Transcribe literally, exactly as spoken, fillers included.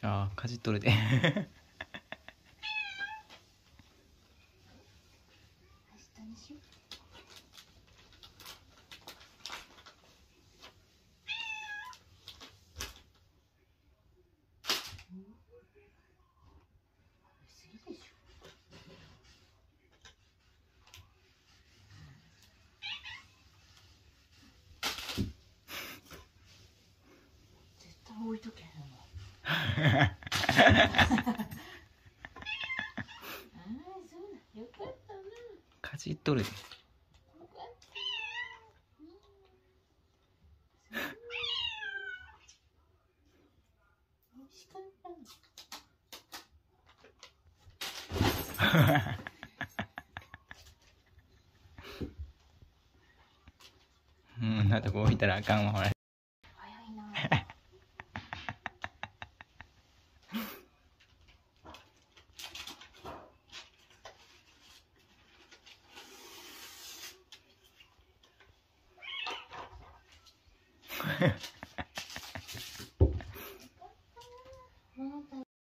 ああ、かじっとるで。 置いとけへんわ。ああ、そうだ。よかったな。 かじっとるで。 よかった。美味しかった。 うん、なとこ置いたらあかんわ、ほら。 早いな。 Ha ha ha.